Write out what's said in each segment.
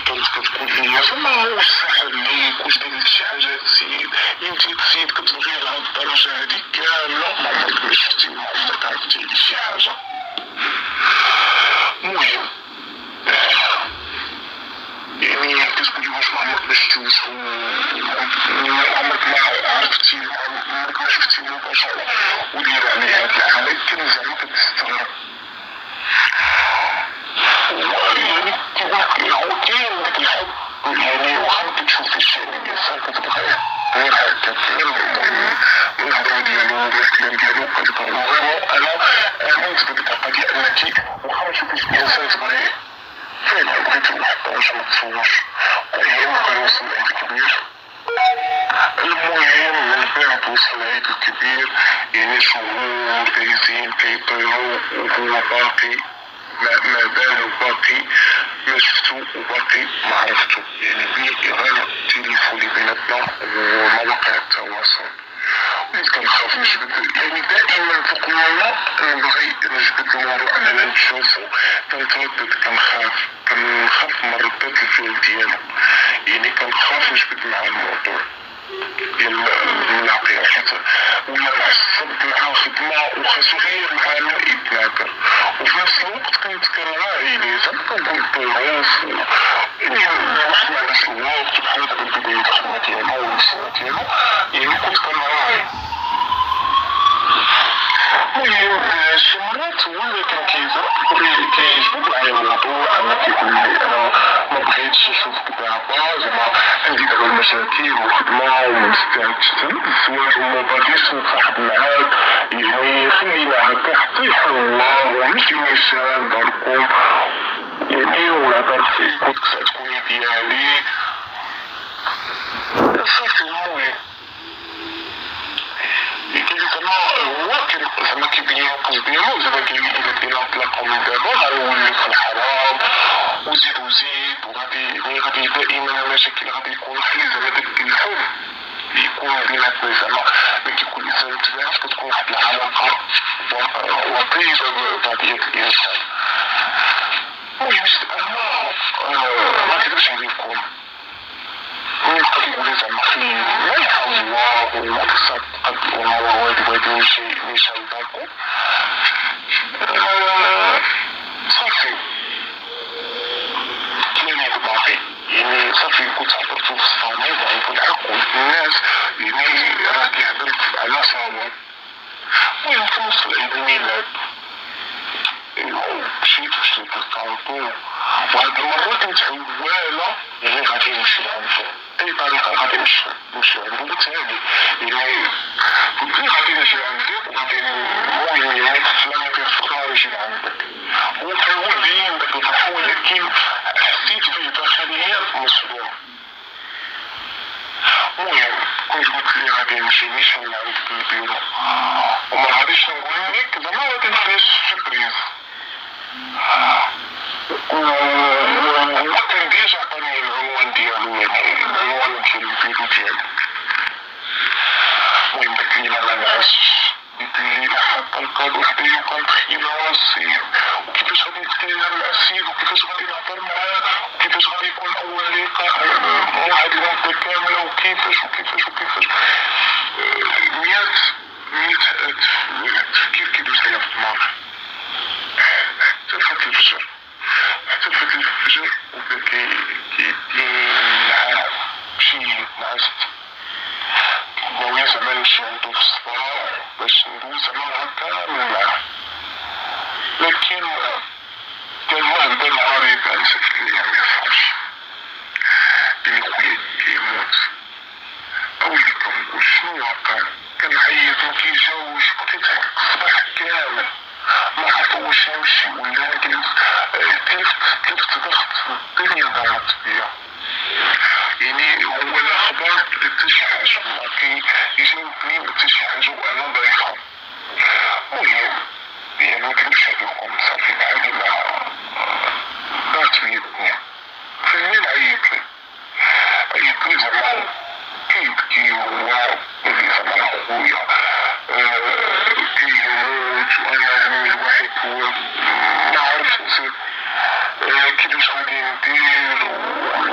كتكون هي ما واش ساحر ليك، واش دير شي حاجه تسيد، يمكن تسيد كتبغي لهاد الدرجه هادي كامله، ما عمرك ما شفتي، ما عمرك عرفتي على شي حاجه. المهم يعني كتقولي واش ما عمرك ما شفتي، واش عمرك ما عرفتي، عمرك ما شفتي مباشره ودير عليه هاد العمل، كان زعما كتستغرب. يعني كيقولك هو كاين داك الحب، يعني واخا ما كتشوف الشيء من الانسان كتبغيه غير هكا، المهم من الهضره ديالو ولا الكلام ديالو كتبغي غير. انا امنت بديك القضيه انك واخا ما تشوفيش الانسان تبغيه فعلا، بغيتي واحد الدرجه ما تصورش. المهم كان وصل لعيد الكبير، المهم من بعد وصل لعيد الكبير يعني شهور دايزين كيطيروا وهو باقي ما بان باقي ما شفتو وباقي ما عرفتو، يعني غير التليفون اللي بيناتنا ومواقع التواصل. وليت كنخاف نجبد، يعني دائما في قلوبنا نبغي نجبد الموضوع اننا نشوفو، كنتردد كنخاف من ردة الفعل ديالو، يعني كنخاف نجبد مع الموضوع ديال الملاقيه، حيت ولا معصب مع الخدمه وخاصو غير مع من يتناكر، وفي نفس الوقت كنت كنراعي ليه زعما كنقول الظروف، يعني واحد ما عندوش الوقت بحال دابا بداية الخدمه ديالو والسنه ديالو، يعني كنت كنراعي. المهم شي مرات هو اللي كان كيجبد معايا الموضوع، انا كيقول لي انا ما بغيتش نشوفك دابا، زعما عندي دابا المشاكل والخدمه وما مستعدش الزواج وما باغيش نتصاحب معاك، يعني خلينا هكا حتى يحل الله ومشي نيشان داركم، يعني ولا دارتي كنت تكوني ديالي صافي. المهم زعما هو زعما كيبين القصد ديالو، زعما كاين الا بغينا نطلقو من دابا غنولي في الحرام وزيد وغادي دائما المشاكل غادي يكون حل، زعما داك الحب يكون بيناتنا، زعما ملي كيكون الانسان متزوج كتكون واحد العلاقه وطيده بطبيعه الانسان. المهم انا ما كذبش عليكم، ملي بقى كيقول زعما ما يحاول الله وتصدق الامور وهادي ماشي لداركم، صافي كلامي باقي، يعني صافي كنت عبرتو في الصميم وعيكون الحق والناس، يعني راه كيهضر على صواب. المهم كنوصل عيد الميلاد، مشيت وشريت الكارطون، وهاد المرة كنت عوالة يعني غادي نمشي لعندو، أي طريقة غادي نمشي عندو بالتالي، يعني قلت لي غادي نجي عندك وغادي المهم يعني تسلم في الفقرة نجي لعندك، هو كان باين داك الفرحة ولكن حسيت فيه داخليا مصدوم. المهم كنت قلت لي غادي نمشي نيشان لعندك البيرو وما غاديش نقول لك زعما غادي نخليش سوربريز، هو كان ديجا عطاني العنوان ديالو، يعني العنوان ديال البيرو ديالو. المهم داك الليلة ما نعسش، ديك الليلة حاطة الكادو حدايا وكنتخيل هو السيد وكيفاش غادي نتكلم مع السيد وكيفاش غادي نهضر معاه وكيفاش غادي يكون أول لقاء مع هاد المدة كاملة وكيفاش مية تفكير كيدوز ليا في الدماغ حتى فات الفجر وبدا كيديني نعاس، مشيت نعست، ناوي زعما نمشي عندو في الصباح باش ندوز زعما نهار كامل معاه، لكن كان واحد النهار كان سكت ليا ميصحابش، قال لي خويا كيموت، أولي كنقول شنو واقع، كنعيط مكيجاوبش، بقيت هاك الصباح كامل ما عرفت واش نمشي ولا تلفت ضغط الدنيا ضاعت بيا، يعني هو الاخبار حتى شي حاجه ما كيجاوبني حتى شي حاجه وانا ضايقه. المهم يعني ما كنتش عليكم صافي عادي ما دارت بيا الدنيا، فالليل عيط لي زعما كيبكي هو زعما خويا كيموت وانا همي الوحيد هو ما عرفت كيفاش غادي ندير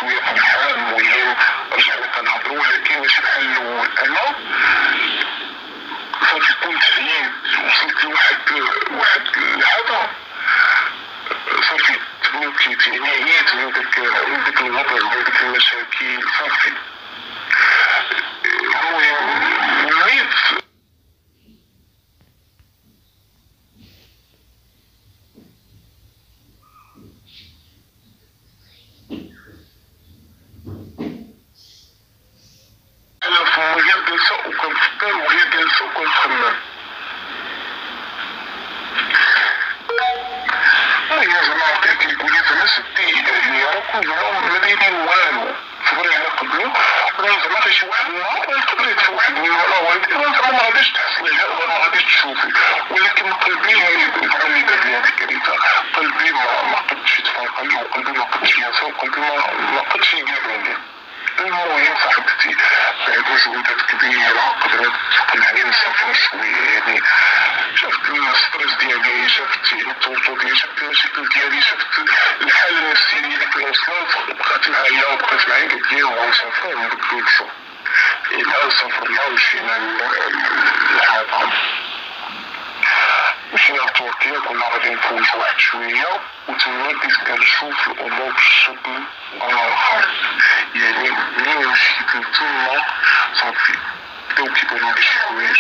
شويه فرحان. المهم رجعنا كنهضروا، ولكن ماشي بحال الاول. انا صافي كنت عييت، وصلت لواحد الهدف، صافي تبلوكيت، يعني عييت من داك الوضع، من ديك المشاكل. صافي المهم عييت. وهي جالسة وكنفكر، وهي جالسة وكنخمم. المهم زعما عقلي كيقول لي زعما سدي يعني راكم زعما ما دايرين والو، صبري على قبلو، راه زعما تا شي واحد النهار يقدر يطفي واحد ولا والدي، راه زعما ما غاديش تحصلي ولا ما غاديش تشوفي. ولكن قلبي زعما اللي دار لي هاد الكارثة، قلبي ما قدش يتفرق لي، وقلبي ما قدش ينسى، وقلبي ما قدش يقابلني. المهم صاحبتي بعد مجهودات كبيرة قدرت تقنعني نسافر شوية، يعني شفت الستريس ديالي، شفت التوتر ديالي، شفت المشاكل ديالي، شفت الحالة النفسية ديالي فين وصلت، بقات معايا وبقات معايا قالت لي غنسافرو ونبدلو الجو. إلا سافرنا ومشينا للعالم، مشينا لتركيا، كنا غادي نفوت واحد شوية، وتما بديت كنشوف الأمور بشكل آخر. يعني منين مشيت لتما صافي بداو كيبانو لي شي حوايج.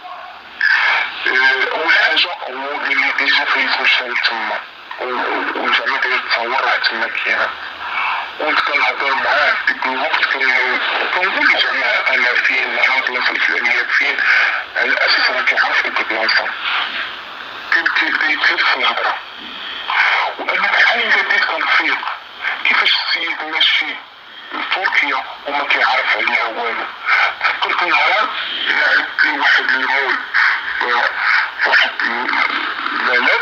أول حاجة هو اللي ديجا فايت مشى لتما، وزعما داير تصور راه تما كاينة، وكنت كنهضر معاه في ديك الوقت كنقول له زعما أنا فين، أنا البلاصة الفلانية فين، على أساس راه كيعرف ديك البلاصة. كان كيبدا يتفيد في الهضرة، وأنا بحال بديت كنفيق كيفاش السيد ماشي لتركيا وما كيعرف عليها والو. فكرت نهار لعبت لي واحد المول في واحد البلد،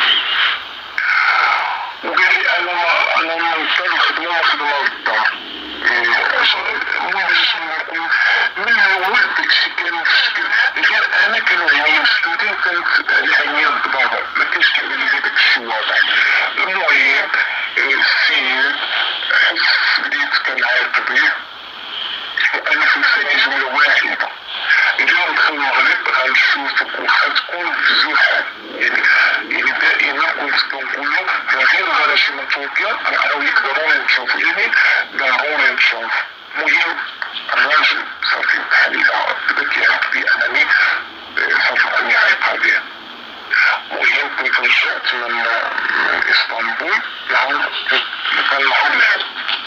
وقال لي أنا ما نقدر الخدمة للدار. المهم باش نقول من الأول داكشي كان في الشكل، غير أنا كانوا عينيا مسدودين وكانت العينيا ضبابة، ما كانش كيبان لي داكشي واضح. المهم السيد حس بديت كنعيط بيه، وأنا في لساني جملة واحدة: اليوم ندخل المغرب غنشوفك واخا تكون في زحل. يعني دائما كنت كنقول له غير غنمشي من تركيا راهو يقدروني نشوف، يعني ضروري نشوف. المهم الراجل صافي بحال إذا بدا كيعرف بي أنني صافي راني عايقة بيه. المهم كنت رجعت من إسطنبول، نهار كان نهار الحد،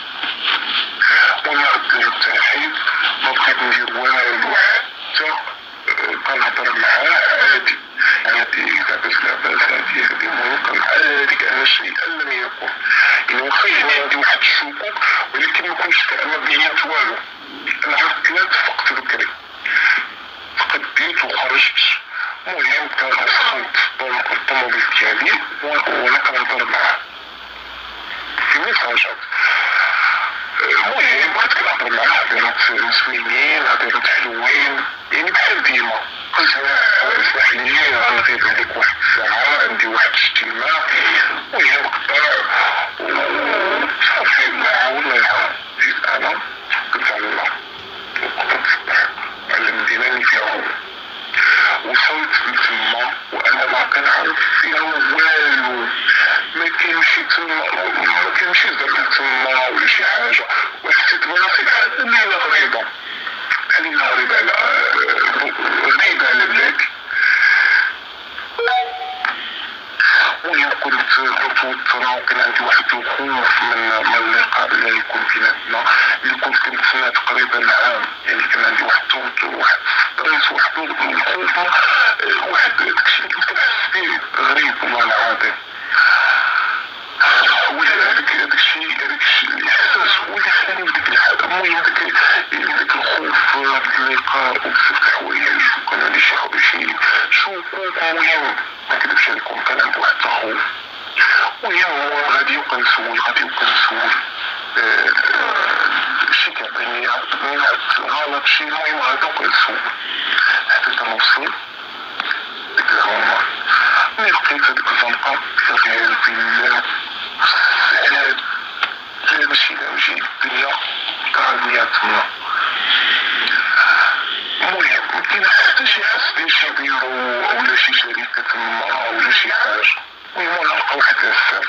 وانا درت حيد ما بقيت ندير والو، حتى كنهضر معاه عادي لاباس لاباس هادي. المهم كان عادي كأن شيئا لم يكن، يعني واخا يعني عندي واحد الشكوك، ولكن ما كنتش كأن بينت والو. نهار الثلاث فقت بكري تقديت وخرجت. المهم سخنت الطوموبيل ديالي وانا كنهضر معاه في ميساجات. المهم بقيت كنهضر معاه هضرات زوينين، هضرات حلوين، يعني بحال ديما. قلت له اسمح لي غنغيب عليك واحد الساعة، عندي واحد الاجتماع. المهم قطع صافي نعاون جيت أنا قلت على الله، وقفت الصباح على المدينة اللي فيها هو. وصلت لتما وأنا ما كنعرف فيها والو، ما كنمشي زعما تما ولا شي حاجة، وحسيت براسي بحال ليلة غريبة، غريبة على بلادي. المهم كنت متوترة، وكان عندي واحد الخوف من اللقاء اللي يكون بيناتنا، اللي كنت كنتسنى تقريبا عام. يعني كان عندي واحد التوتر، واحد الستريس، واحد الخوف، واحد داكشي اللي كنت كنحس بيه غريب والله العظيم. هداكشي الاحساس هو اللي خلاني في ديك الحالة. المهم داك الخوف، هاد اللقاء، وبزاف د الحوايج، وكان عندي شي شكوك. المهم ما كذبش عليكم كان عندي واحد الخوف. المهم هو غادي وكنسول شي كيعطيني غلط شي، المهم غادي وكنسول حتى كنوصل ديك العمر. ملي لقيت هاديك الزنقة غير بالله سعاد، ماشي لا وجهي الدنيا الدنيا تما. المهم مكاين حتى شي حسن شي بيرو ولا شي شركة تما ولا شي حاجة. المهم نلقى واحد الأساس،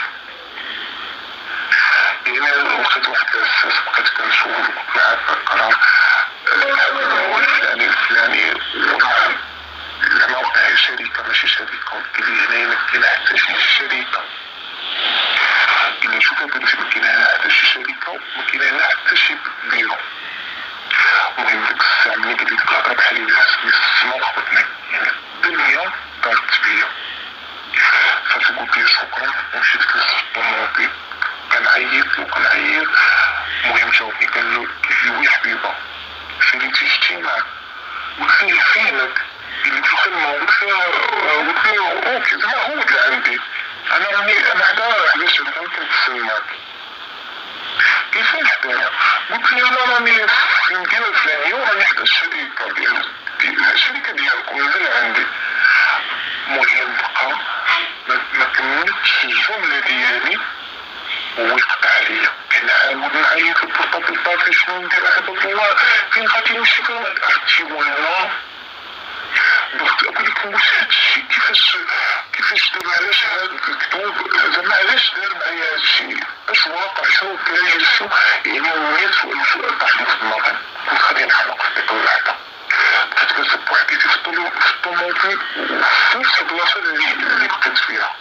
يعني وقت واحد الأساس بقيت كنشوف قلت معاه هذا الفلاني الفلاني وراه زعما وقع شركة ماشي شركة. قال لي هنايا مكاين حتى شي شركة. قال لي شوف هذا مكاين هنا حتى شي شركة ومكاين هنا حتى شي بيرو. المهم ديك الساعة ملي قال لي ديك الهضرة بحال اللي حسني السما وخبطني، يعني الدنيا دارت بيا. صافي قلت ليه شكرا ومشيت جلست في الطوموبيل كنعيط وكنعيط. المهم جاوبني قال لي وي حبيبة فين شتي معاك؟ قلت ليه فينك؟ قال لي في الخدمة. قلت له اوكي زعما هو اللي عندي انا راني انا حدا شركة كنتسناك. قال فين حدايا؟ قلت له انا راني في المدينة الفلانية وراني حدا الشركة الشركة ديالكم اللي عندي. المهم بقى ما كملتش الجملة ديالي ووقف عليا. كنحاول نعيط للبورطابل طافي شنو ندير عباد الله فين غادي نمشي فين عرفتي والله درت اقول لكم واش هادشي كيفاش دار علاش هاد الكذوب زعما علاش دار معايا هادشي اش واقع شنو كاين شنو يعني 100 سؤال طاح لي في دماغي. كنت غادي نحرق في ديك اللحظة. بقيت كنسب بوحديتي في الطوموبيل وفي نفس البلاصة اللي بقيت فيها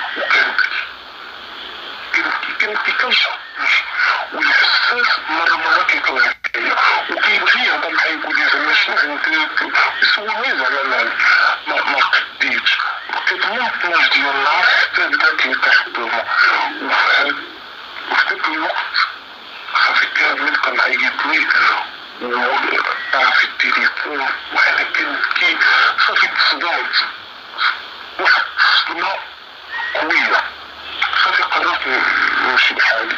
وكنبكي كنشرب والحساس مرة كيطلع عليا وكيبغي يهضر معايا يقول لي زعما شنو عندك يسولني زعما ما قديتش. بقيت من 12 ديال النهار حتى بدا كيطيح الظلمة وفي داك الوقت صافي كامل كنعيط ليه وعرف التليفون وانا كنبكي. صافي تصدمت واحد الصدمة قوية. صافي قررت نمشي بحالي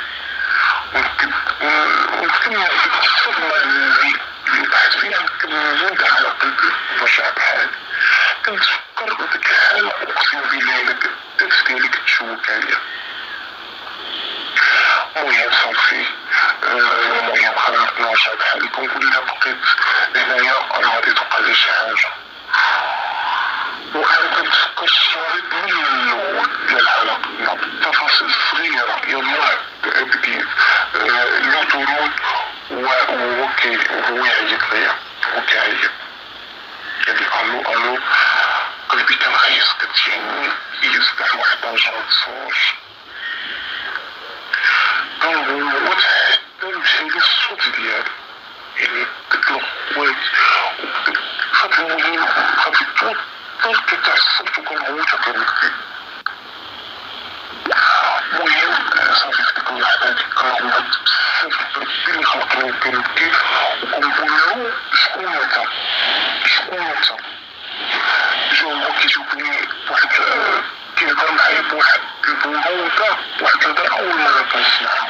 ونكمل ديك الصدمة اللي طاحت فيها نكمل على قلبي ونرجع بحالي. كنتفكر بديك الحالة اقسم بالله الا الدرس ديالي كتشوك عليا. المهم صافي المهم قررت نرجع بحالي كنقول لها بقيت هنايا راه غادي توقع لي شي حاجة. وانا كنتفكر الشريط من الاول ديال الحلقة بالتفاصيل الصغيرة يلاه بديت لوطورود وهو يعيط ليا وكيعيط قال لي الو قلبي كنغيس كتجيني يصبح واحد الجرد صوت كنغوت حتى مشالي الصوت ديالي يعني قلت له خوات صافي. المهم صافي توترت وتعصبت وكنغوت وكنبكي. المهم صافي في ديك اللحظة هاديك كنغوت بزاف بربي اللي خلقني وكنبكي وكنقول له شكون انت؟ جا هو كيجاوبني بواحد كيهضر معايا بواحد البرودة واحد الهضرة أول مرة كنسمعها.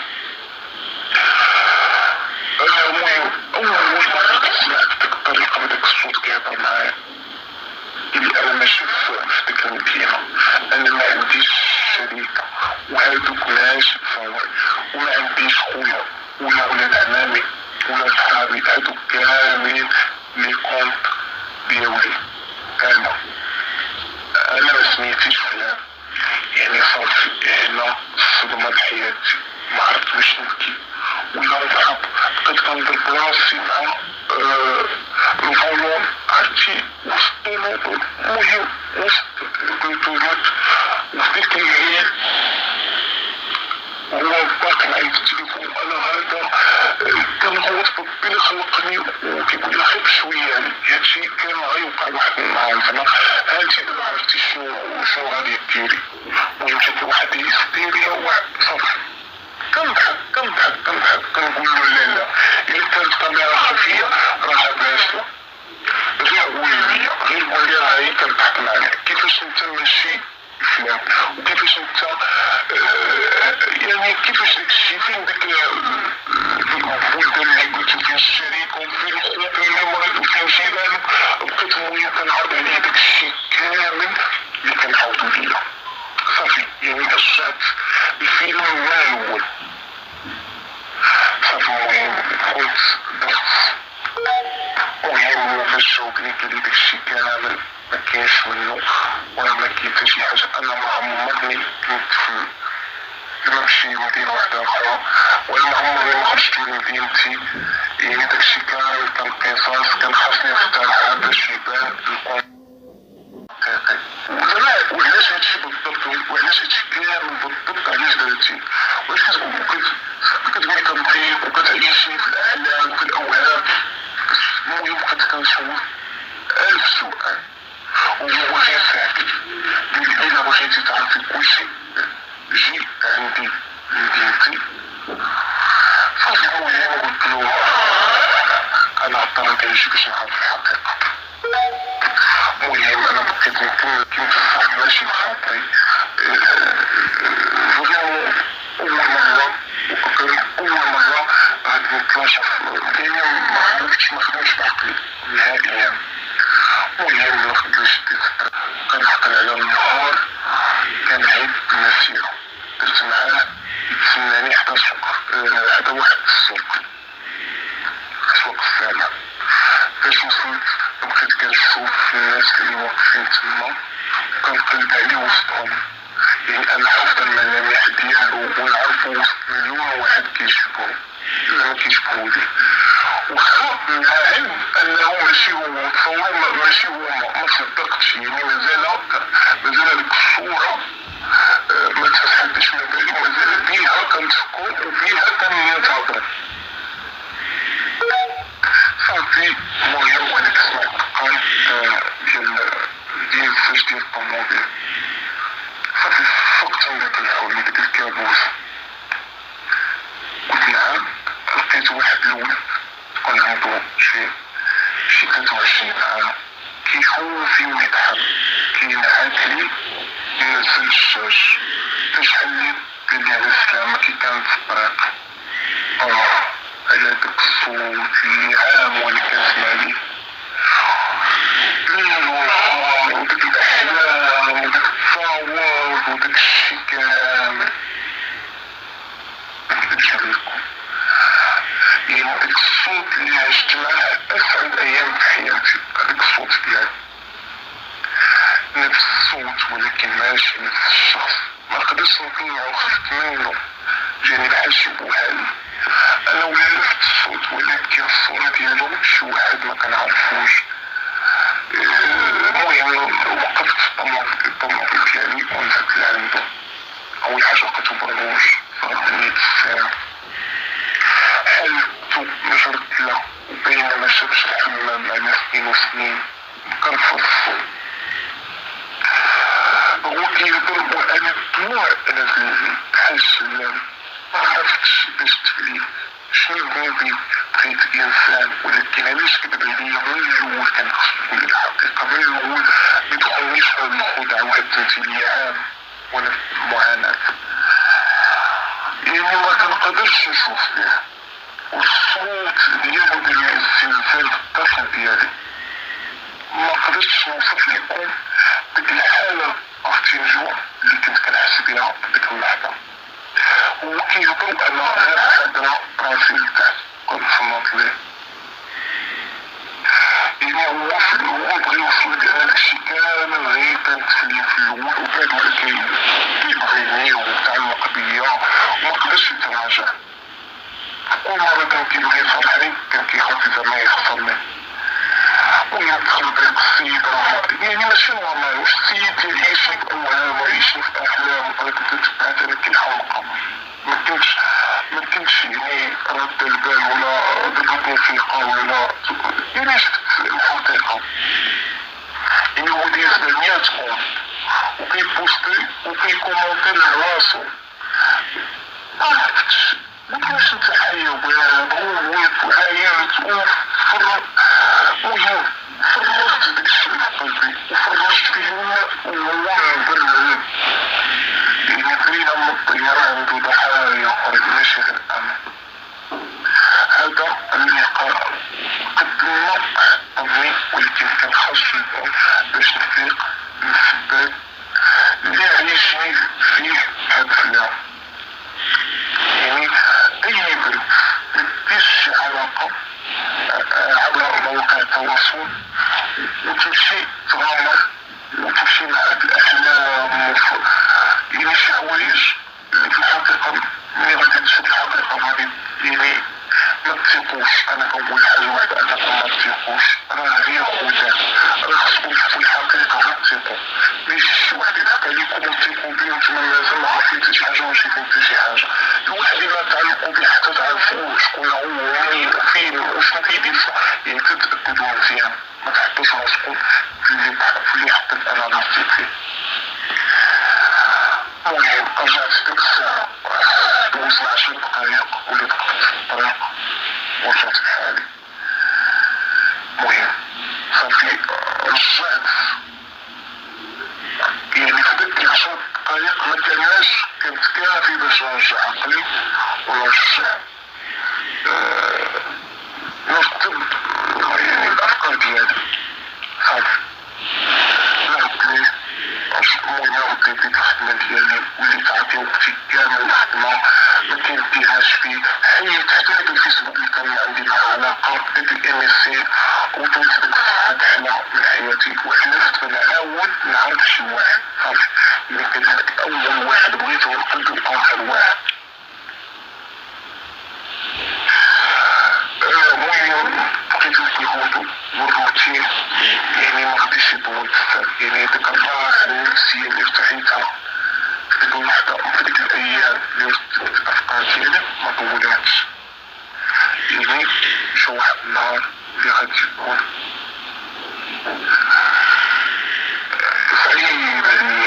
المهم أول مرة كنسمع بديك الطريقة بداك الصوت كيهضر معايا. اللي أنا ماشي في ديك المدينة، أنا ما عنديش شريكة وهادوك ماشي فواي وما عنديش خويا ولا ولاد عمامي ولا صحابي هادوك كاملين لي كونت ديالي. أنا ما سميتيش فلان. يعني صافي هنا الصدمة دحياتي ما عرفت باش نبكي ولا نضحك. بقيت كنضرب راسي مع الفولون عرفتي وسط الطوموبيل. المهم وسط الكونتورات وفي ديك الليل هو باقي معايا في التليفون. انا هذا كنغوت بربي اللي خلقني وكيقول لي خير شويه يعني هادشي كان غيوقع واحد النهار زعما هانتي دابا عرفتي شنو غادي ديري. المهم جات واحد الهستيريا واحد صافي كنضحك كنقول له لا الا كانت كاميرا خفيه راه بلاصتو غير قول لي هاي كنضحك معاك كيفاش انت ماشي فلان وكيفاش انت يعني كيفاش داكشي فين داك الولد اللي قلتو فين الشريك وفين خوك اللي مريض وفين جيرانك. بقيت المهم كنعرض عليه داكشي كامل اللي كنعاودو ليا. صافي يعني رجعت الفيلم من الاول. صافي المهم قلت جاوبني قال لي داكشي كامل ما كاينش منه ولا ما كاين حتى شي حاجه. انا ما عمرني كنت في نمشي مدينه واحده اخرى ولا ما عمرني ما خرجت من مدينتي. يعني داكشي كامل كان قصص كان خاصني نختارها باش يبان الكون حقيقي. وعلاش هادشي بالضبط وعلاش هادشي كامل بالضبط علاش درتي واش كتبغي تنطيق وكتعيشني في الاحلام وفي الاوهام. المهم كنت كنشوف 1000 سؤال وهو غير ساكت. الا بغيتي تعرفي كلشي جي عندي مدينتي. صافي المهم قلت له انا عطلت كنجي باش نعرف الحقيقه. المهم انا بقيت نكمل في ماشي بخاطري فريمون اول مره غادي نتلاقى دايما ما خدمتش بعقلي نهائيا. المهم جديت كنعقل على النهار كنعيد المسيره درت معاه يتسناني حدا واحد السوق السامع. فاش وصلت بقيت كنشوف الناس اللي واقفين تما وكنقلب عليه وسطهم. يعني انا حفظ الملامح ديالو ونعرفو وسط مليون واحد كيشبهو الا ما كيشبهولي. وخا مع علم انه ماشي هو تصور ماشي هو ما صدقتش. يعني مازال هذيك الصوره ما تفحتش من بالي ومازال بيها كنتفكر وبيها كنتهضر. صافي المهم وانا كنسمع الارقام ديال الفاش ديال الطوموبيل. صافي فقت من داك الحلم داك الكابوس. قلت نعم لقيت واحد الولد تكون عنده شي 23 عام كيخوفني ويضحك كينعاد لي ينزل الشاش. فشحال لي قال لي على السلامة كي كانت في الطريق. على داك الصوت اللي عام وانا كنسمع ليه ليل ونهار وداك الاحلام وداك التصاور وداك الشي كامل. منكدبش عليكم يعني داك الصوت اللي عشت معاه اسعد ايام في حياتي. هداك الصوت ديالو نفس الصوت ولكن ماشي نفس الشخص. ما نقدرش نطلعو خفت منه جاني بحال شي بوهال. انا ولفت الصوت ولكن الصورة ديالو شي واحد ما كنعرفوش. المهم وقفت الطوموبيل ديالي ونزلت لعندو. اول حاجة لقيتو برموج فغدني الساعة حلتو مجرد لا وباينة ما شافش الحمام على سنين وسنين مكرفص. هو كيهضر وانا الدموع نازلين بحال السلام. ما عرفتش باش تفلي شنو بغيت الانسان ولكن علاش كذب عليا من الاول كان خصو يقول لي الحقيقه. من الاول ما يدخلنيش في هاد الخدعه وهاد التمثيليه عام وانا في المعاناه. يعني ما كنقدرش نشوف فيه والصوت ديالو ديال الزلزال في الداخل ديالي ما قدرتش نوصف لكم ديك الحاله عرفتي الجوع اللي كنت كنحس بها في ديك اللحظه. هو كيهضر انا غير حاضره راسي لتحت كنتصنت ليه. يعني هو بغى يوصل لك هادشي كامل غير كنتفلي في الاول وبعد ولكن كيبغيني وتعلق بيا وما قدرش يتراجع. كل مرة كان كيبغي يصالحني كان كيخاف زعما يخسرني ويدخل داك السيد يعني ماشي نورمال. واش السيد يعيشني بأوهام ويعيشني في أحلام وبغيت تتبعت أنا كنحمقة. ما كنتش يعني رد البال ولا ضربتني ثقة ولا يعني شفت الحقيقة. يعني هو دايز 100 أم وكيبوستي وكيكومونتي لراسو. ما عرفتش مكناش نتحيا وبغيت وعيرت المهم فرغت داكشي في قلبي وفرغت فيه الماء وهو مبرد. يعني خلينا من الطيارة عنده ضحايا خرج ماشي غير أنا. هذا اللقاء قدمنا أمي ولكن كان خاصو يكون باش نفيق من السباب اللي عايشني فيه هاد الفلان. يعني أي بنت مديش شي علاقة عبر مواقع التواصل وتمشي تغامر وتمشي مع هاد الاحلام يعني شي حوايج اللي في الحقيقه ملي غادي تشوف الحقيقه غادي يعني ما تثقوش. انا كنقول حاجه واحده انكم ما تثقوش، راه غير خداع، راه خصكم تشوفوا الحقيقه غتثقوا. ملي يجي شي واحد يضحك عليكم وتثقوا بيه وانتم مازال ما عارفين حتى شي حاجه وماشي فاهم حتى شي حاجه. الواحد الا تعلقوا به حتى تعرفوا شكون هو ومين وفين وشنو كيدير يعني كتاكدوا مزيان، ما تحطوش راسكم في اللي حطيت انا راسي فيه. المهم رجعت ديك الساعه دوزت 10 دقايق وليت وقفت في الطريق ورجعت بحالي. المهم صافي رجعت يعني في ديك 10 دقايق ما كانت كافي باش نرجع عقلي ونرجع نرتب يعني الافكار ديالي. صافي نهضت ليه المهم رديت ديك الخدمه ديالي وليت عطي وقتي كامل الخدمه ما كنديرهاش فيه، حيت حتى داك الفيسبوك اللي كان عندي معاه علاقه داك الMSN وطلت ديك الصفحه دحنا من حياتي وحلفت بنعاود نعرف شي واحد. صافي اللي كان هذاك اول واحد بغيته ونقلت لاخر واحد. المهم بقيت في الهدوء والروتين يعني ما غاديش يطول بزاف. يعني ديك الراحه النفسيه اللي ارتحيتها في ديك اللحظه وفي ديك الايام اللي رتبت الافكار ديالي ما طولاتش. يعني جا واحد النهار اللي غادي يكون صعيب عليا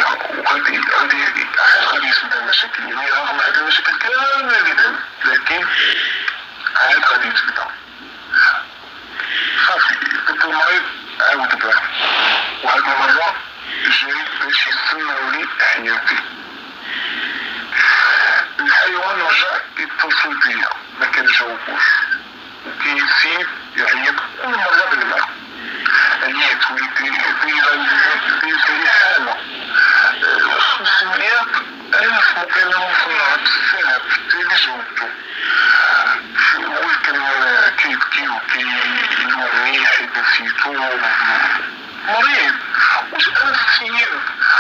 وغادي يسبب مشاكل يعني رغم هاد المشاكل كامله اللي دازت لكن عاد غادي تبدا. صافي داك المريض عاود بان وهاد المره جاي باش يسمعولي حياتي. الحيوان رجع يتصل بيا ما كنجاوبوش وكيزيد يعيط كل مره بالماء. عييت وليت داير حاله 500,000 مكالمه في النهار بزاف حتى جاوبتو. ولكن كيبكي وكيلومني حيت نسيتو مريض. واش انا السيد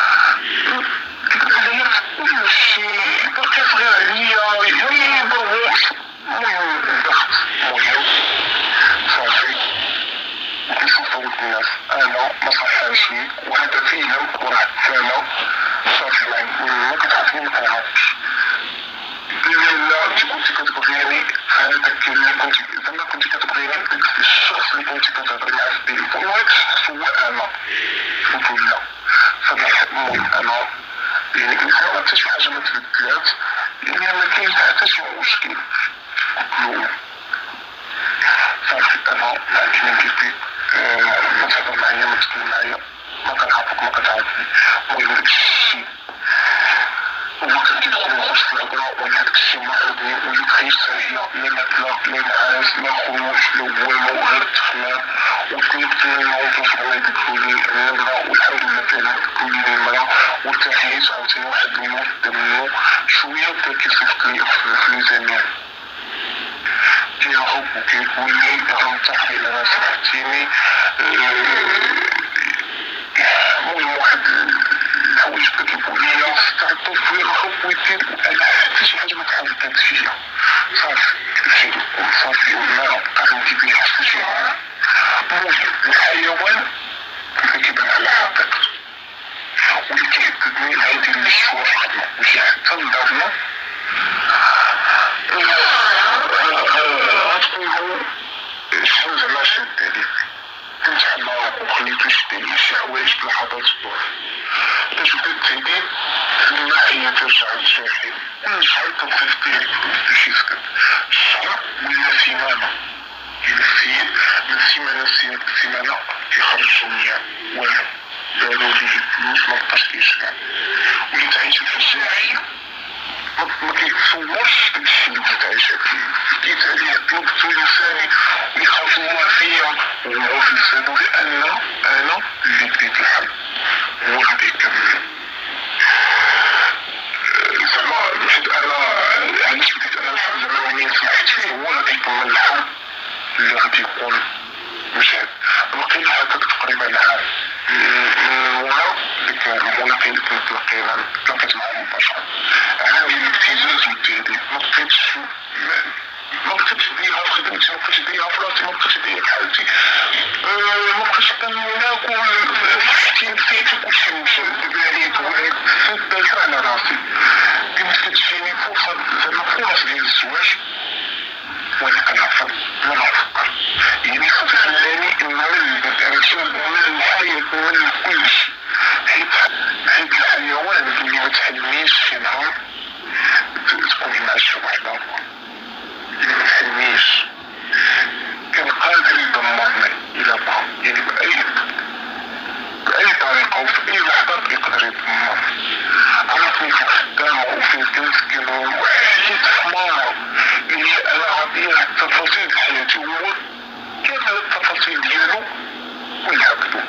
كيدير كلشي باقي صغير عليا يعني مبروش. المهم دخلت المهم صافي كنشوف فوت الناس انا ما صحاش لي وهذا فيهم وراح الثانى. صافي ما كتعرفني ما كنعرفش لا انت كنتي كتبغيني هذاك اللي كنتي زعما كنتي كتبغيني داك الشخص اللي كنتي كتهضري معاه في التليفون وهذاك الشخص هو انا. قلت لا صافي المهم انا يعني كنت حتى شي حاجه ما تبدلات يعني ما كاينش حتى شي مشكل. قلت له صافي انا ما عنديش ما ندير فيك ما تهضر معايا ما تكلم معايا ما كنعرفك ما كتعرفني. المهم داك الشيء هو كان كيدخل يخرج في الهضره وانا هداك الشيء معرضني وليت غير ساهيه لا ماكله لا نعاس لا خروج لا والو غير التخمام. وطلبت منهم باش بغاو يبدلولي النمره والحمد لله فعلا بدلولي النمره وارتحيت. عاوتاني واحد الموت منو شويه بدا كيصيفط لي في الميزانيه كيهرب وكيقول لي غنطيح الى راسي حتيني. المهم واحد الحوايج بدا كيقول لي تعطف ويرهب ويدير حتى شي حاجه ما تحركاتش فيا. صافي كلشي صافي وما بقى عندي بيه حتى شي حاجه. المهم الحيوان كان كيبان على حقيقته واللي كيهددني هادي اللي شويه في الخدمه ماشي حتى لدارنا غتقولو شحال زعما شاد عليك كنت حماق وخليتو يشد عليا شي حوايج في لحظات الضعف باش بدات تهديد لما حياتي رجعت شاحن. شحال كنصيفط ليه باش يسكت الشهر ولا سيمانه يعني السيد من سيمانه لسيمانه كيخرج جميع والو دارو ليه الفلوس ما بقاش كيشبع. وليت عايشه في الجاحيه ما كيتصورش داكشي اللي كنت عايشه فيه. بديت عليه طلبتو لساني ويخاف الله فيا وهو في لسانو لان انا اللي بديت الحل هو غادي يكمل. زعما حيت انا علاش بديت انا الحل زعما ملي سمحت فيه هو غادي يكمل الحل اللي غادي يكون مجهد. باقي لي هكاك تقريبا تلاقيت معهم مباشرة. عامل الابتزاز والتهديد ما بقيتش نديرها في خدمتي، ما بقيتش نديرها في راسي، ما بقيتش نديرها في حالتي، ما بقيتش كناكل صحتي نسيت كلشي مشى بعيد وعيد دازت على راسي. كنت كتجيني فرصة زعما فرص ديال الزواج وانا كنعرف ما نفكر، يعني خلاني نمل الحياة نمل كلشي، حيت الحيوان اللي ما تحلميش شي نهار تكوني مع شي وحدة اللي ما تحلميش كان قادر يدمرني إلا بغا، يعني بأي طريقة وفي أي لحظة يقدر يدمرني. عرفني في الخدامة وفي كنسكن وحيت حمارة اللي أنا عطيها التفاصيل د حياتي وهو كامل التفاصيل ديالو كلها كذوب.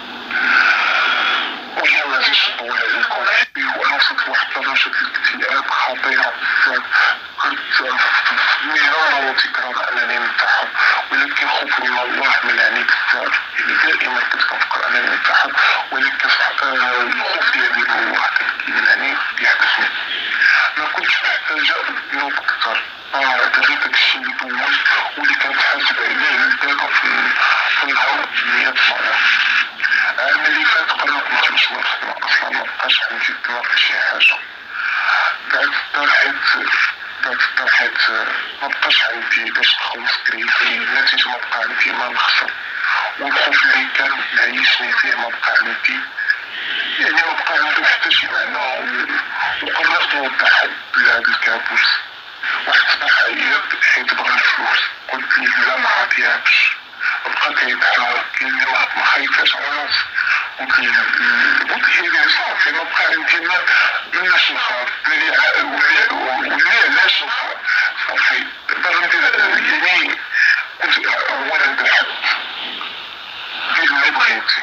وهي مازالش طويلة عليكم حبي، وأنا وصلت لواحد درجة الاكتئاب خطيرة بزاف، كنت مرارا وتكرارا أنني ننتحر، ولكن خوفي من الله منعني بزاف، يعني دائما كنت كنفكر أنني ننتحر، ولكن الخوف ديالي من الله كان كيمنعني يحبسني. ما كنتش محتاجة نوض أكثر، دريت داكشي اللي دوزت واللي كنتحاسب عليه دابا في النهار 100 مرة. العام اللي فات قررت نخرج من الخدمة أصلا، مبقاش عندي دماغ لشي حاجة، بعد الدار حيت مبقاش عندي باش نخلص كريدي، النتيجة مبقى عندي ما نخسر، والخوف اللي كان معيشني فيه مبقى عندي، يعني مبقى عنده حتى شي معنى. وقررت نوضح لهاد الكابوس. واحد الصباح عيط حيت بغا الفلوس، قلت ليه لا ما عطيهاكش، بقى كيضحك قال لي ما خايفاش علاش، قلت ليه صافي ما بقى عندي مناش نخاف، ولا علاش نخاف صافي باغي ندير، يعني كنت اولا ضحكت دير اللي بغيتي.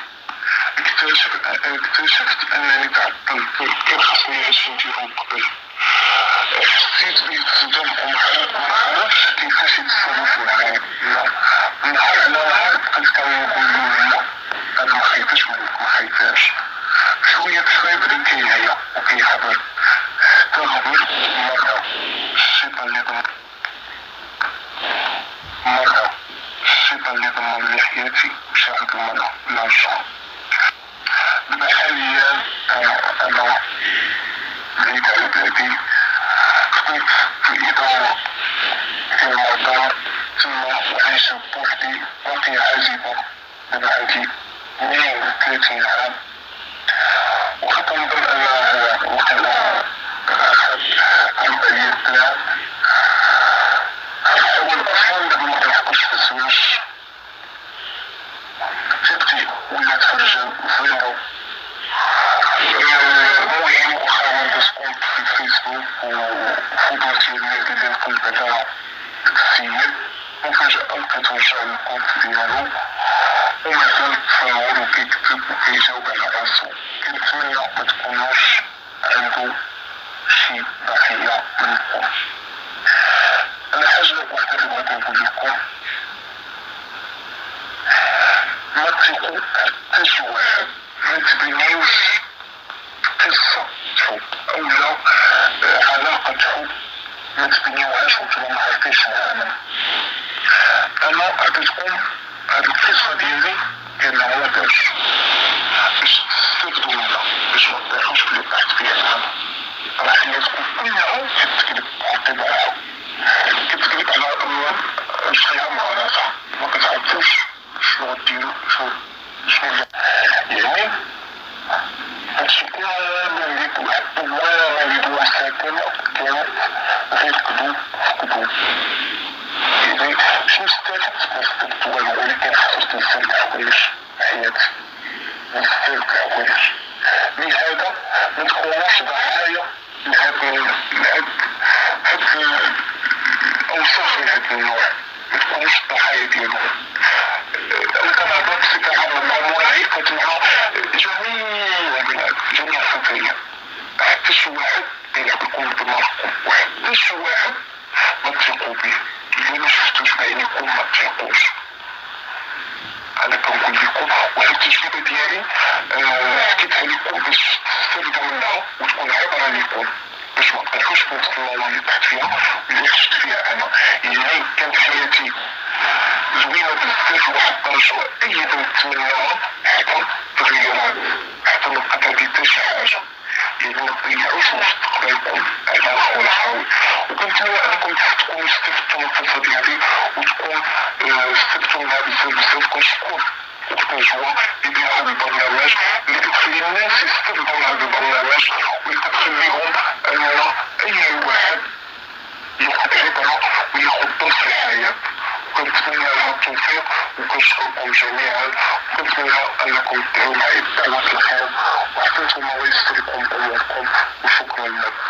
اكتشفت انني تعطلت، كان خاصني هادشي نديرو قبل، حسيت بالصدام ومعرفتش كيفاش يتصرف معايا. نهار على نهار بقيت كنقول لا انا ما خايفاش، شويه بشويه بدا كيعيا وكيهبل، حتى غبر مرة الشيطان اللي دمر لي حياتي مشى عند المرأة العشرة. دابا حاليا انا بعيد على بلادي، خدمت في إدارة في المطار تما وعايشة بوحدي، باقية عازبة، دابا عندي 32 عام، وكنظن أنه وقيلا عن أي بلاد حاول أصلا دابا ما كنفكرش في الزواج، ثقتي ولات في الرجال زيرو. المهم مؤخرا دازت كونت في الفيسبوك وفضلت ديال القلب على داك السيد، وفجأة لقيتو رجع للكونت ديالو ومازال تفاعل وكيكتب وكيجاوب على راسو. كنتمنى ما تكونوش عنده شي ضحية منكم. أنا حاجة وحدة اللي بغيت نقول لكم، ما تثقوا حتى شي واحد، ما تبنيوش قصة حب أولا علاقة حب، ما تبنيوهاش وانتم ما عرفتيش معانا. أنا عطيتكم هاد القصة ديالي كأنها ما دارش باش تستافدوا منها، باش ما تطيحوش في اللي طحت فيه أنا. راه حياتكم كلها كتكذب بطبعها، كتكذب على شخصية مع راسها، ما كتعرفوش شنو غديرو شنو يعني هادشي كامل اللي كنحبو اللي دوا ساكنة كانت غير كذوب في كذوب. يعني شنو استفدت؟ ما استفدت والو، ولكن خسرت بزاف د الحوايج في حياتي، بزاف د الحوايج. لهذا ما تكونوش ضحايا لهاد الأوصاف من هاد النوع، ما تكونوش الضحايا ديالهم. أنا كنهضر بصفة عامة مع مراهقة مع جميع الفتيات، حتى شي واحد يلعب لكم بدماغكم، وحتى شي واحد ما تثقوا به، إلا ما شفتوش بعينيكم ما تثقوش. أنا كنقول لكم واحد التجربة ديالي ديالي حكيتها لكم باش تستافدوا منها وتكون عبره لكم، باش ما تطيحوش في نفس الموضوع اللي طحت فيها واللي خشت فيها انا. يعني كانت حياتي زوينه بزاف لواحد الدرجه اي نتمناها حتى تغيرها، حتى ما تبقى هادي حتى شي حاجه. يعني ما تضيعوش مستقبلكم على الخوالحاوي. وكنتمنى انكم تكونوا استفدتوا من القصه هذه وتكون استفدتوا منها بزاف. كنشكر اخت نجوى اللي دايره هذا البرنامج اللي كتخلي الناس يستفدوا من هذا البرنامج، واللي كتخليهم ان اي واحد ياخذ عبره وياخذ درس في الحياه. كنتمنى لها التوفيق وكنشكركم جميعا، وكنتمنى انكم تدعوا معي بدعوات الخير، وحتى نتوما الله يستر لكم اموركم، وشكرا لكم.